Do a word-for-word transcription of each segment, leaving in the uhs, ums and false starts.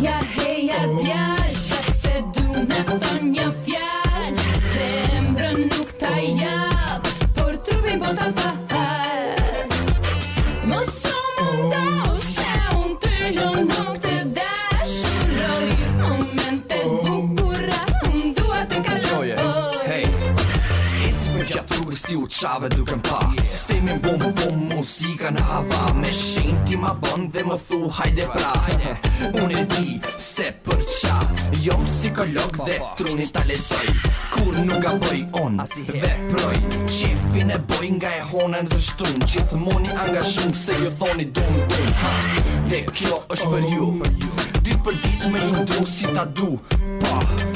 Heja, heja djalë, se du me thon një fjalë. Zemrën nuk ta jap, por trupin po ta fal. Mos u mundohu se unë ty nuk të dashuroj. Momentet bukura unë dua të kaloj. Hey, eci për gjatë rrugës ti u qave duke m'pa. Sistemin bom bom, muzika në hava. Me shenjë ti ma bën dhe më thu hajde pra. Unë e di se për qa jom psikolog dhe trunin ta lexoj. Kur nuk gaboj on, veproj. Qifin e boj nga e honën dhe shtun. Gjithmoni angazhum se ju thoni dum dum ha. Dhe kjo është për ju, dit për dit me ju ndu si ta du. Pa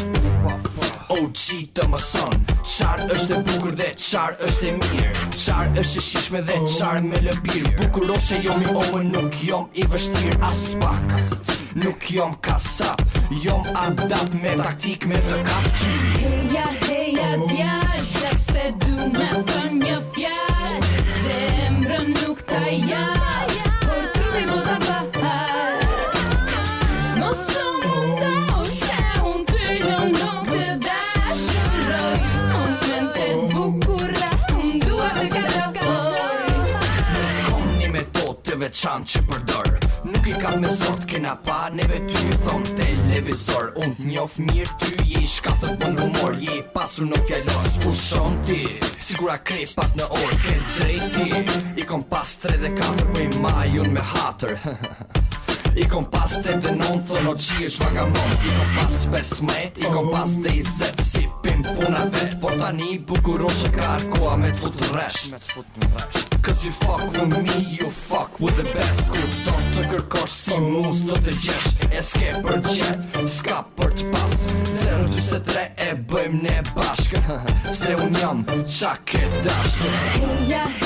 O G të mëson qarë është e bukur dhe qarë është e mirë. Qarë është e shishme dhe qarë me lëbir. Bukuroshe jom i omën, nuk jom i vështir as pak. Nuk jom kasap, jom adap me taktik me të kapty. Heja, heja djalë, sepse du me thon një fjalë. Zemrën nuk ta jap, por trupi po ta fal. Mos u mundohu se unë ty nuk të dashuroj. Momentet bukura unë dua të kaloj. Kom një metodë të veçantë që përdor. Nuk i kam me zot, kena pa neve ty thom televizor. Unë t'njof mirë ty, je i shkathët për në humor. Je i pasur në fjallor, s'pushon ti sigura krepat në orë. Ke drejti, i kom pas tre dhe katër, po i majun me hatër. I kom pas te dhe non, thonë o qi është vagamon. I kom pas pesmet, i kom pas te i zet. Si pim puna vet, por tani bukuroshe ka arkoa me t'fut në resht. Cause you fuck with me, you fuck with the best. Kur do të kërkosh si muz do të gjesh. E s'ke për qet, s'ka për t'pas. Zero dyse tre e bëjmë ne bashkë. Se unë jam qa ke dashtë. Heja,